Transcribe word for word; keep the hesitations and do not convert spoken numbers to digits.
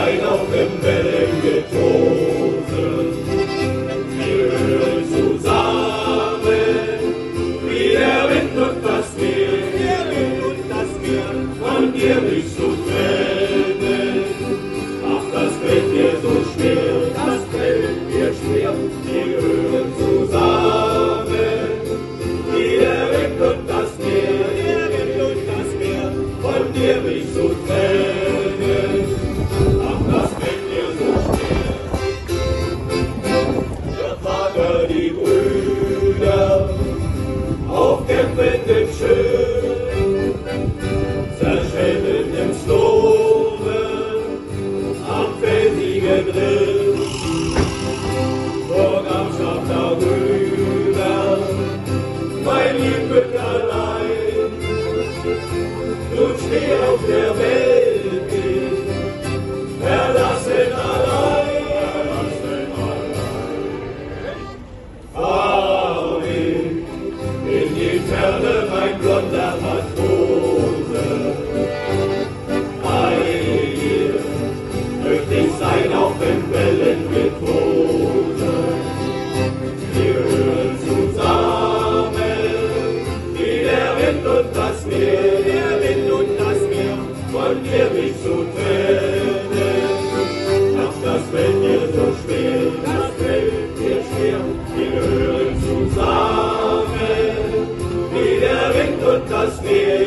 sein auf dem Wellengetöse. Wir hören zusammen, wie der Wind und das Meer, der Wind und das Meer, von dir mich zu trennen. Ach, das fällt mir so schwer, das fällt mir schwer. Wir hören zusammen, wie der Wind und das Meer, der Wind und das Meer, von dir mich zu trennen. Ach, das fällt mir so schwer. Der Vater, die Brüder, aufkämpfend im Schön, zerschellen im Stome, am felsigen Riff, vor Grafschaft darüber, mein Liebend allein, nun steh auf der Welt, verlassen allein, verlassen allein. Fahr mich in die Ferne, mein blonder Matrose, bei dir möchte ich sein auf den Wellen getrose. Wir hören zusammen, wie der Wind und das Meer, der Wind und das Meer, von dir mich zu trennen. Ach, das fällt mir so schwer, das fällt mir schwer. Wir hören zusammen, wie der Wind und das Meer.